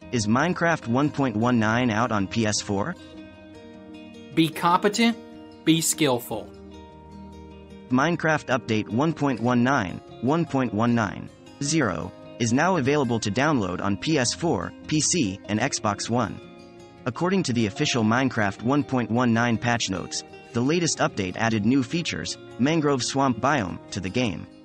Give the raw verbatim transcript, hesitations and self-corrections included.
Is Minecraft one point nineteen out on P S four? Be competent, be skillful. Minecraft Update one point nineteen, one point nineteen point zero is now available to download on P S four, P C, and Xbox One. According to the official Minecraft one point nineteen patch notes, the latest update added new features, Mangrove Swamp Biome, to the game.